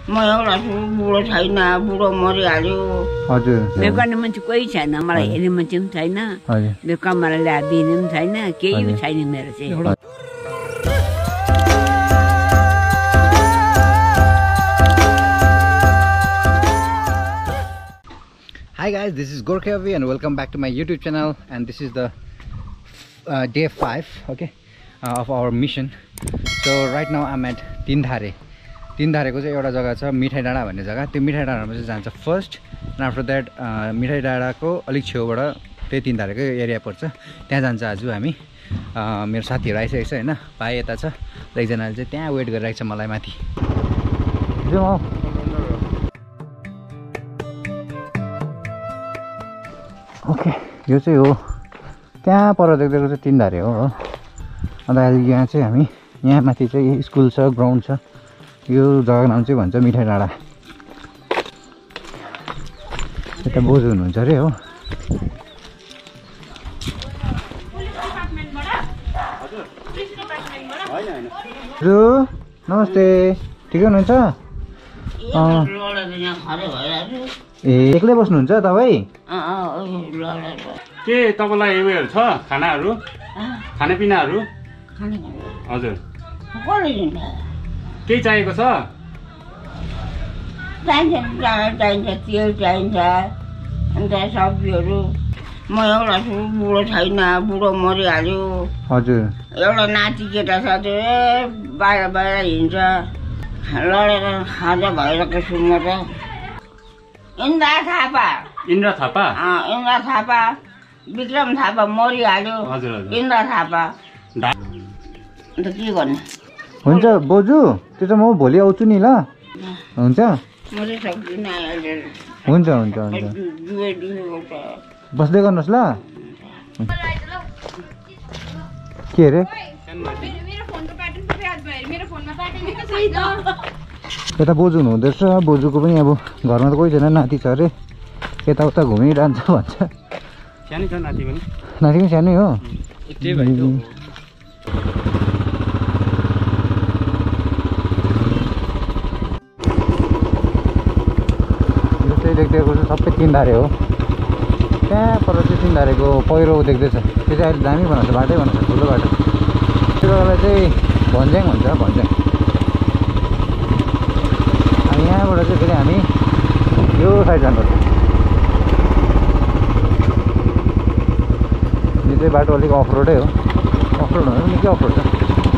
म एउटा छु बुढो छैन बुढो मरिहाल्यो हजुर मेरो गर्ने मान्छे कोही छैन मलाई हेर्ने मान्छे पनि छैन मेरो कमाएर ल्याएर दिने पनि छैन केही पनि छैन मेरो चाहिँ Hi guys, this is Gorkhavi and welcome back to my YouTube channel, and this is the day 5 of our mission. So right now I'm at Tindharia. Tindharia ko चाहिँ एउटा जग्गा छ मिठाई डाँडा भन्ने जग्गा. त्यो मिठाई डाँडामा चाहिँ जान्छ फर्स्ट, and after that मिठाई डाँडाको अलिक छेउबाट त्यही तिनधारेको एरिया पर्छ. त्यहाँ जान्छ आज हामी. मेरो साथीहरु आइसकेको छ हैन. भाइ यता छ. एकजनाले चाहिँ त्यहाँ वेट गरिरहेको छ मलाई माथि. जाऊ. ओके, यो चाहिँ हो त्यहाँ पर देख्दैको चाहिँ तिनधारे हो. अन्त अहिले यहाँ चाहिँ हामी यहाँ माथि चाहिँ स्कुल छ, ग्राउन्ड छ. यो जग्गाको नाम चाहिँ भन्छ मिठाई डाँडा. यता बोजू हुनुहुन्छ अरे हो. हजुर नमस्ते, ठिकै हुनुहुन्छ? ए एक्लै बस्नुहुन्छ तपाईँ? के तपाईँलाई उयोहरू छ खानाहरू खानापिनाहरू? हजुर केही चाहिएको छ? चाहिन्छ तेल चाहिन्छ अन्त सब्जीहरू. म एउटा छु बुढो छैन बुढो मरिहाल्यो. हजुर एउटा नाति केटा छ त्यो बाहिर बाहिर हिँड्छ लडेर खाजा भइरहेको छु म त. इन्द्र थापा इन्द्र थापा इन्द्र थापा विक्रम थापा मरिहाल्यो. इन्द्र थापा अन्त के गर्ने? हुन्छ बोजू, त्यो त म भोलि आउँछु नि ल. हुन्छ हुन्छ हुन्छ हुन्छ बस्दै गर्नुहोस् ल. के अरे यता बोजू हुनुहुँदो रहेछ. बोजूको पनि अब घरमा त कोही छैन, नाति छ अरे. यताउता घुमिरहन्छ भन्छ. सानो छ नाति पनि? नाति पनि सानै हो. यो चाहिँ देख्दैको चाहिँ सबै तिनधारे हो. त्यहाँ पर चाहिँ तिनधारेको पहिरो देख्दैछ. त्यो चाहिँ अहिले दामी बनाएको छ, बाटै बनाएको छ, ठुलो बाटो. त्यो जग्गालाई चाहिँ भन्ज्याङ भन्छ, भन्ज्याङ. अनि यहाँबाट चाहिँ फेरि हामी यो साइड जानुपर्छ. यो चाहिँ बाटो अलिक अफरोडै हो. अफरोड भन्दा पनि निकै अफरोड छ.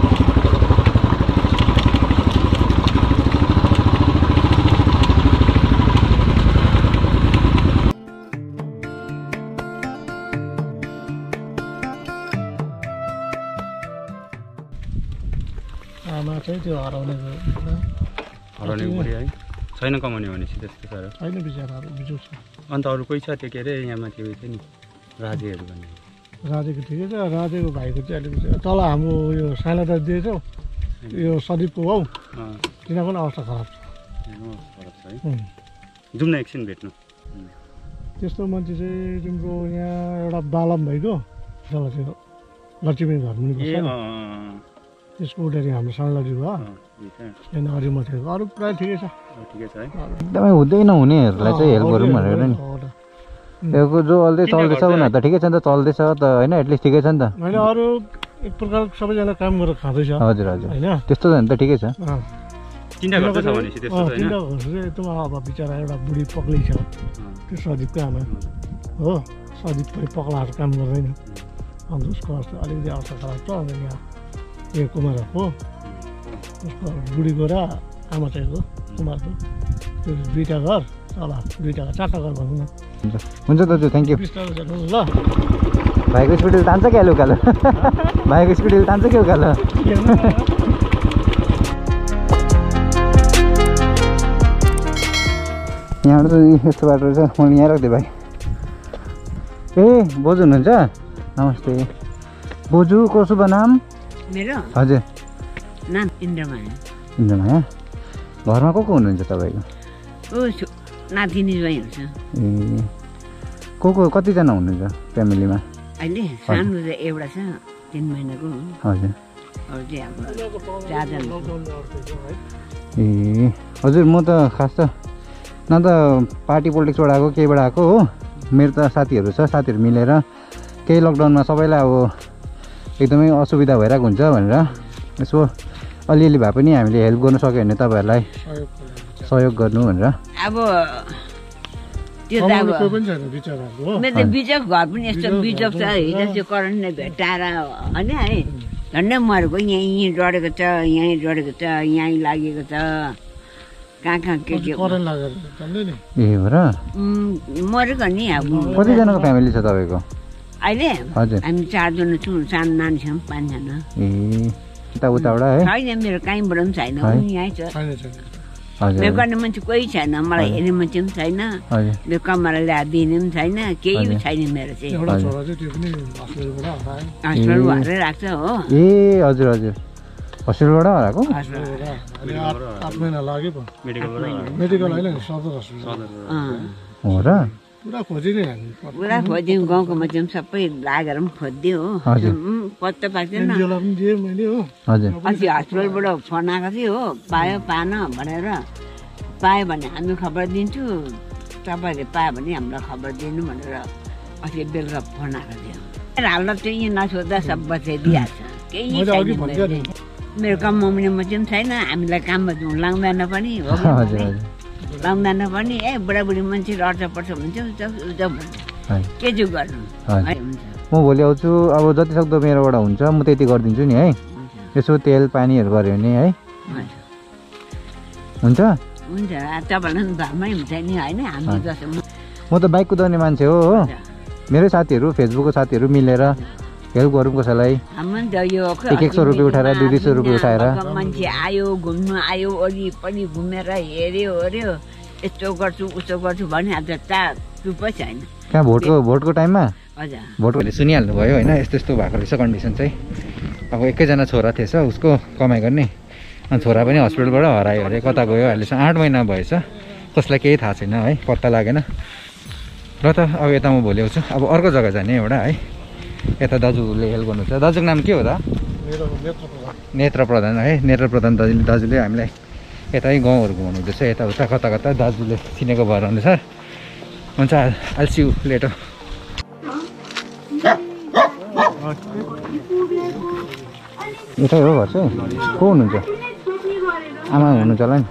आमा चाहिँ त्यो हराउने बुढी है छैन कमाउने भनेपछि त्यस्तो साह्रो होइन बिचराहरू बिजु छ. अन्त अरू कोही छ त्यो के अरे यहाँ माथि उयो थियो नि राजेहरू भन्ने? राजेको ठिकै छ. राजेको भाइको चाहिँ अलिकति तल हाम्रो यो सानो दाजु दिएछौ यो सदीपको भाउ तिनीहरूको पनि अवस्था खराब छ. खराब छ है. जाउँ न एकछिन भेट्नु. त्यस्तो मान्छे चाहिँ तिम्रो यहाँ एउटा बालम भइको जब त्यो लक्ष्मी घर मुनि बस्छ त्यसको उठाएर हाम्रो सानो दाजु भयो. होइन अरू मात्रै अरू प्रायः ठिकै छ. एकदमै हुँदै नहुनेहरूलाई चाहिँ हेल्प गरौँ भनेर नि. त्यो जो अहिले चल्दैछ उनीहरू त ठिकै छ नि त, चल्दैछ त होइन, एटलिस्ट ठिकै छ नि त. होइन अरू एक प्रकार सबैजना काम गरेर खाँदैछ. हजुर हजुर होइन त्यस्तो छ नि त, ठिकै छ. तिनीहरूको एकदम अब बिचरा एउटा बुढी पक्लै छ त्यो सदीपको आमा हो. सदीप पनि पक्लाएर काम गर्दैन. अन्त उसको अवस्था अलिकति अवस्था खराब छ. अन्त यहाँ यो कुमारको उसको बुढीको र आमा चाहिँको कुमारको त्यो दुईवटा घर तल, दुईवटा घर चारवटा घर भनौँ न. हुन्छ दाजु, थ्याङ्क यू. ल भाइको स्पिडले तान्छ क्या उकालो? भाइको स्पिडले तान्छ क्या उकालो? यहाँबाट चाहिँ यस्तो बाटो रहेछ. मैले यहाँ राख्दिएँ भाइ. ए बोजू हुनुहुन्छ? नमस्ते बोजूको शुभ नाम? मेरो हजुर नाम इन्द्रमाया. इन्द्रमाया. घरमा को हुनुहुन्छ तपाईँको? नातिनी ज्वाइँ हुन्छ. ए को कतिजना हुनुहुन्छ फ्यामिलीमा? अहिले सानो चाहिँ एउटा छ 3 महिनाको. हजुर. अरू चाहिँ अब 4 जना. ए हजुर म त खास त न त पार्टी पोलिटिक्सबाट आएको केहीबाट आएको हो मेरो त साथीहरू छ साथीहरू मिलेर केही लकडाउनमा सबैलाई अब एकदमै असुविधा भइरहेको हुन्छ भनेर यसो अलिअलि भए पनि हामीले हेल्प गर्नु सक्यो भने तपाईँहरूलाई सहयोग गर्नु भनेर अब त्यो त अब मेरो त बिजोक घर पनि यस्तो बिजोक छ हिजो चाहिँ करेन्टले भेटाएर होइन है झन्डै मरेको यहीँ डढेको छ यहीँ डढेको छ यहीँ लागेको छ कहाँ के के ए हो र मरेको नि अब कतिजनाको फ्यामिली छ तपाईँको अहिले हजुर हामी 4 जना छौँ सानो नानी छौँ 5 जना ए उताबाट है छैन मेरो कहीँबाट पनि छैन यहीँ छ मेरो गर्ने मान्छे कोही छैन मलाई हेर्ने मान्छे पनि छैन मेरो कमाएर ल्याएर दिने पनि छैन केही पनि छैन मेरो चाहिँ हस्पिटल भएरै राख्छ हो ए हजुर हजुर हस्पिटलबाट हराएको 8 महिना लाग्यो पो मेडिकल होइन सदर हस्पिटल हो र पुरा खोजिदियो पुरा खोज्यौँ गाउँको मान्छे पनि सबै लागेर पनि खोजिदियो हो पत्ता पाक्दैन मैले हो हजुर अस्ति हस्पिटलबाट फोन आएको थियो हो पायो पाएन भनेर पायो भने हामी खबर दिन्छु तपाईँहरूले पायो भने हामीलाई खबर दिनु भनेर अस्ति बेलुका फोन आएको थियो हाल्दा चाहिँ यहाँ नसोध्दा सब बचाइदिइहाल्छ केही छैन मेरो कमाउने मान्छे पनि छैन हामीलाई काममा लाग्दैन पनि हो लाउँदैन पनि ए बुढाबुढी मान्छे अड्छ पर्छ भन्छ के चाहिँ गर्नु म भोलि आउँछु अब जति सक्दो मेरोबाट हुन्छ म त्यति गरिदिन्छु नि है यसो तेल पानीहरू गऱ्यो भने है हुन्छ हुन्छ तपाईँलाई घरमै हुन्छ नि होइन हामी जस्तो म त बाइक कुदाउने मान्छे हो मेरै साथीहरू फेसबुकको साथीहरू मिलेर हेल्प गरौँ कसैलाई 100 रुपियाँ उठाएर 200 रुपियाँ उठाएर मान्छे आयो घुम्नु आयो वरिपरि घुमेर हेऱ्यो ओऱ्यो यस्तो गर्छु उस्तो गर्छु भने आज चुप छैन कहाँ भोटको टाइममा हजुर भोटले सुनिहाल्नु भयो होइन यस्तो यस्तो भएको रहेछ कन्डिसन चाहिँ अब एकैजना छोरा थिएछ उसको कमाइ गर्ने अनि छोरा पनि हस्पिटलबाट हरायो अरे कता गयो अहिलेसम्म 8 महिना भएछ कसलाई केही थाहा छैन है पत्ता लागेन र त अब यता म भोलि आउँछु अब अर्को जग्गा जाने एउटा है यता दाजुले हेल्प गर्नुहुन्छ दाजुको नाम के हो त नेत्र प्रधान है नेत्र प्रधान दाजुले हामीलाई यतै गाउँहरू घुमाउनु हुँदैछ यताउता कता कता दाजुले चिनेको भएर अनुसार हुन्छ आल्सिउ लेटर यतै हो घर चाहिँ को हुनुहुन्छ आमा हुनुहुन्छ होला नि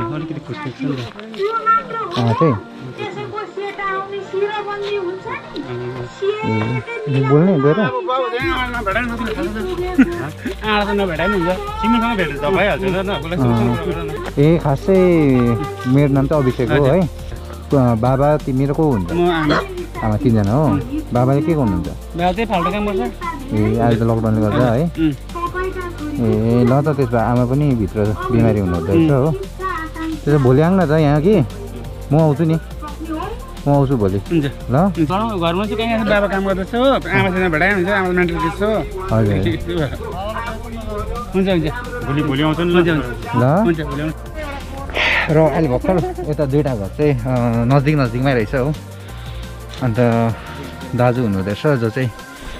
चाहिँ बोल्ने गएर ए खास चाहिँ मेरो नाम चाहिँ अभिषेक हो है बाबा तिमीहरू को हुन्छ आमा 3 जना हो बाबाले के गर्नुहुन्छ ए अहिले त लकडाउनले गर्दा है ए ल त त्यसो आमा पनि भित्र बिमारी हुनुहुँदो रहेछ हो त्यसो भोलि आउनु न त यहाँ कि म आउँछु नि म आउँछु भोलि ल घरमा चाहिँ कहीँ बाबा काम गर्दैछ हो आमासँग भेटाइ हुन्छ आमा मेन्टल केस हो हजुर हुन्छ हुन्छ भोलि आउँछ नि ल र अहिले भर्खर यता 2टा घर चाहिँ नजिकमै रहेछ हो अन्त दाजु हुनुहुँदैछ जो चाहिँ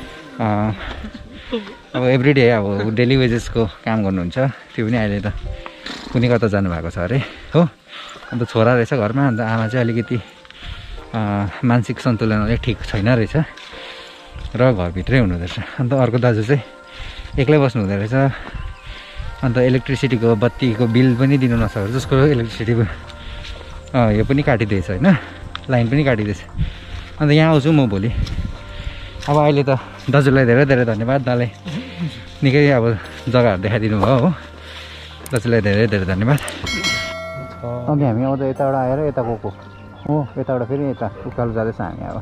अब एभ्रिडे अब डेली वेजेसको काम गर्नुहुन्छ त्यो पनि अहिले त कुनै कता जानुभएको छ अरे हो अन्त छोरा रहेछ घरमा अन्त आमा चाहिँ अलिकति मानसिक सन्तुलन अलिक ठिक छैन रहेछ र घरभित्रै हुनुहुँदैछ अन्त अर्को दाजु चाहिँ एक्लै बस्नु हुँदो रहेछ अन्त इलेक्ट्रिसिटीको बत्तीको बिल पनि दिनु नसकेर जसको इलेक्ट्रिसिटीको यो पनि काटिदिएछ होइन लाइन पनि काटिदिएछ अन्त यहाँ आउँछु म भोलि अब अहिले त दाजुलाई धेरै धेरै धन्यवाद दाले निकै अब जग्गाहरू देखाइदिनु भयो हो दाजुलाई धेरै धेरै धन्यवाद अनि हामी आउँदा यताबाट आएर यता गएको हो यताबाट फेरि यता उकालो जाँदैछ हामी अब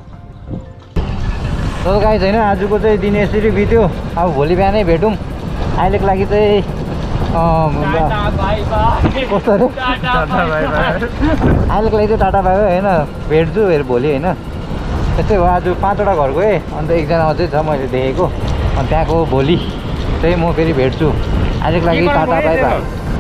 त गाई छैन आजको चाहिँ दिन यसरी बित्यो अब भोलि बिहानै भेटौँ अहिलेको लागि चाहिँ कस्तो अरे अहिलेको लागि चाहिँ टाटा बाई होइन भेट्छु फेरि भोलि होइन यस्तै हो आज 5वटा घर गएँ अन्त एकजना अझै छ मैले देखेको अनि त्यहाँको भोलि चाहिँ म फेरि भेट्छु अहिलेको लागि टाटा बाई बाई